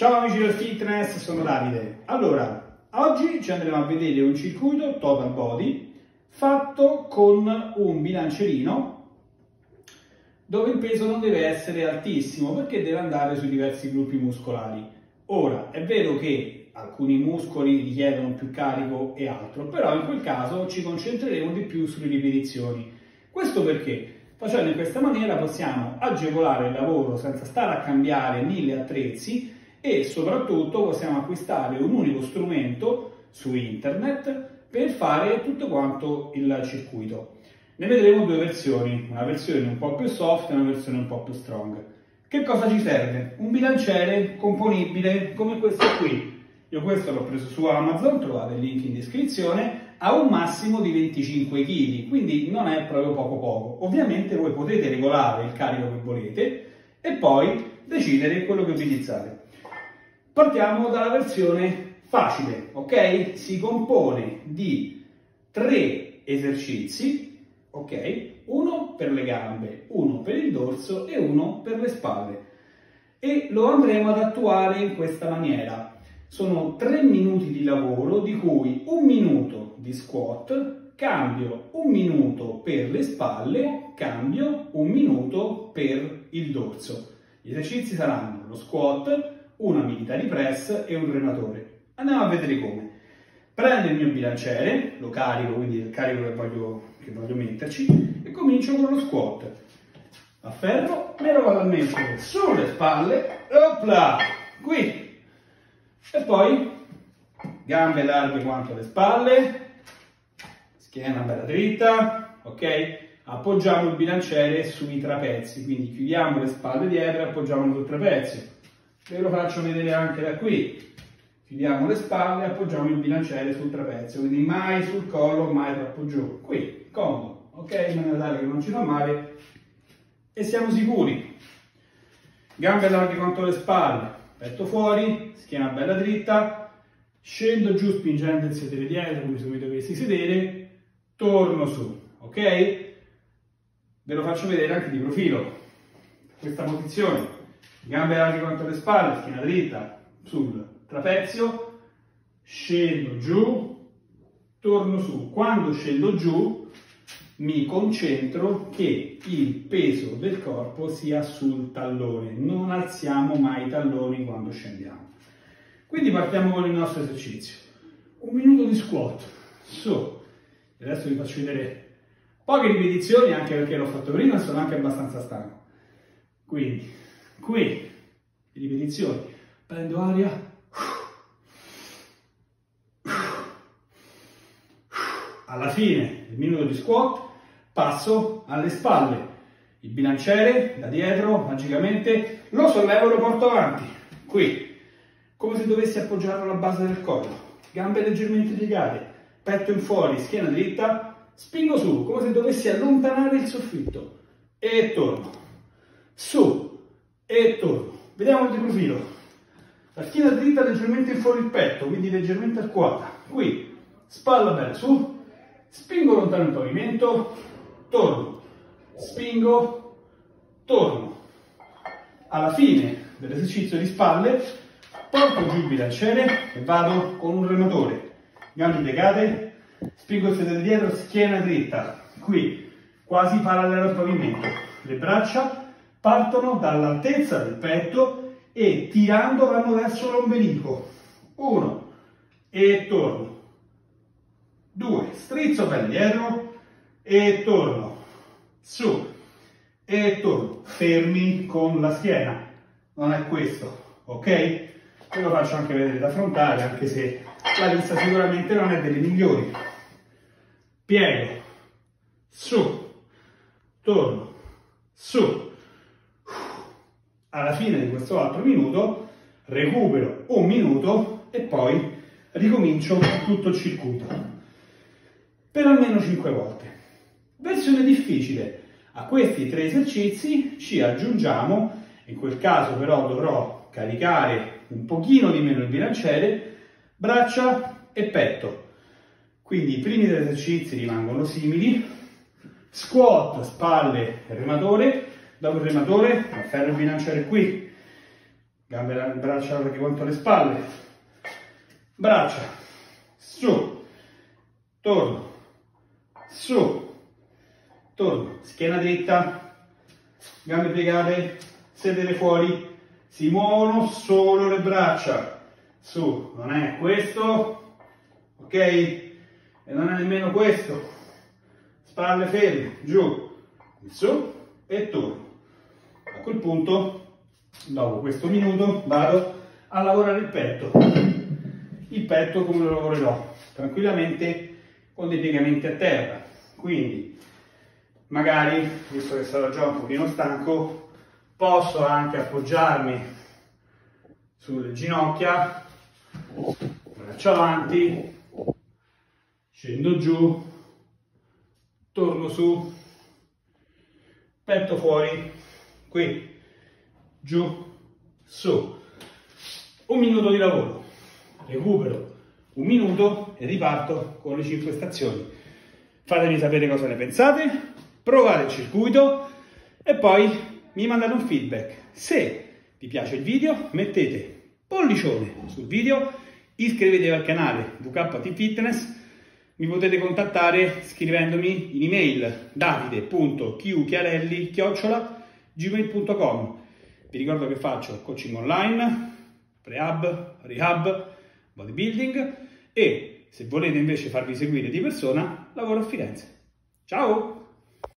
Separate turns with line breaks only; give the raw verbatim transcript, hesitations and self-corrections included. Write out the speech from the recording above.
Ciao amici del fitness, sono Davide. Allora, oggi ci andremo a vedere un circuito total body fatto con un bilancierino dove il peso non deve essere altissimo perché deve andare sui diversi gruppi muscolari. Ora, è vero che alcuni muscoli richiedono più carico e altro, però in quel caso ci concentreremo di più sulle ripetizioni. Questo perché? Facendo in questa maniera possiamo agevolare il lavoro senza stare a cambiare mille attrezzi e soprattutto possiamo acquistare un unico strumento su internet per fare tutto quanto il circuito. Ne vedremo due versioni, una versione un po' più soft e una versione un po' più strong. Che cosa ci serve? Un bilanciere componibile come questo qui. Io questo l'ho preso su Amazon, trovate il link in descrizione, ha un massimo di venticinque chili, quindi non è proprio poco poco. Ovviamente voi potete regolare il carico che volete e poi decidere quello che utilizzare. Partiamo dalla versione facile, ok? Si compone di tre esercizi, ok? Uno per le gambe, uno per il dorso e uno per le spalle. E lo andremo ad attuare in questa maniera. Sono tre minuti di lavoro, di cui un minuto di squat, cambio un minuto per le spalle, cambio un minuto per il dorso. Gli esercizi saranno lo squat, una military press e un rematore. Andiamo a vedere come. Prendo il mio bilanciere, lo carico, quindi il carico che voglio, che voglio metterci, e comincio con lo squat. Afferro, me lo vado a mettere sulle spalle, opla, qui. E poi gambe larghe quanto le spalle, schiena bella dritta, ok? Appoggiamo il bilanciere sui trapezi, quindi chiudiamo le spalle dietro e appoggiamo sul trapezio. Ve lo faccio vedere anche da qui. Chiudiamo le spalle e appoggiamo il bilanciere sul trapezio, quindi mai sul collo, mai troppo giù. Qui, comodo, ok? In maniera tale che non ci fa male e siamo sicuri. Gambe larghe quanto le spalle, petto fuori, schiena bella dritta, scendo giù spingendo il sedere dietro come se vi dovessi sedere, torno su, ok? Ve lo faccio vedere anche di profilo. Questa posizione. Gambe larghe quanto le spalle, schiena dritta sul trapezio, scendo giù, torno su. Quando scendo giù mi concentro che il peso del corpo sia sul tallone, non alziamo mai i talloni quando scendiamo. Quindi partiamo con il nostro esercizio. Un minuto di squat, su. Adesso vi faccio vedere poche ripetizioni anche perché l'ho fatto prima e sono anche abbastanza stanco. Quindi qui, ripetizioni, prendo aria, alla fine del minuto di squat passo alle spalle, il bilanciere da dietro magicamente lo sollevo e lo porto avanti, qui, come se dovessi appoggiarlo alla base del collo, gambe leggermente piegate, petto in fuori, schiena dritta, spingo su, come se dovessi allontanare il soffitto e torno, su, e torno. Vediamo il profilo. La schiena dritta leggermente fuori il petto, quindi leggermente arcuata. Qui, spalla bella su, spingo lontano il pavimento, torno, spingo, torno. Alla fine dell'esercizio di spalle, porto giù il bilanciere e vado con un rematore. Gambe piegate, spingo il sedere dietro, schiena dritta. Qui, quasi parallelo al pavimento. Le braccia partono dall'altezza del petto e tirando vanno verso l'ombelico. Uno, e torno. Due, strizzo per dietro e torno. Su, e torno. Fermi con la schiena. Non è questo, ok? Ve lo faccio anche vedere da frontale, anche se la vista sicuramente non è delle migliori. Piego, su, torno, su. Alla fine di questo altro minuto recupero un minuto e poi ricomincio tutto il circuito per almeno cinque volte. Versione difficile. A questi tre esercizi ci aggiungiamo, in quel caso però dovrò caricare un pochino di meno il bilanciere, braccia e petto. Quindi i primi tre esercizi rimangono simili, squat, spalle e rematore. Dopo il rematore afferro il bilanciere qui, gambe e braccia larghe quanto le spalle, braccia, su, torno, su, torno, schiena dritta, gambe piegate, sedere fuori, si muovono solo le braccia, su, non è questo, ok? E non è nemmeno questo, spalle ferme, giù, su e torno. A quel punto, dopo questo minuto, vado a lavorare il petto. Il petto come lo lavorerò? Tranquillamente con dei piegamenti a terra. Quindi, magari, visto che sarò già un pochino stanco, posso anche appoggiarmi sulle ginocchia, braccia avanti, scendo giù, torno su, petto fuori, qui, giù, su. Un minuto di lavoro, recupero un minuto e riparto con le cinque stazioni. Fatemi sapere cosa ne pensate, provate il circuito e poi mi mandate un feedback. Se vi piace il video mettete pollicione sul video, iscrivetevi al canale V K T Fitness. Mi potete contattare scrivendomi in email davide punto chiuchiarelli chiocciola gmail punto com. Vi ricordo che faccio coaching online, prehab, rehab, bodybuilding e se volete invece farvi seguire di persona lavoro a Firenze. Ciao!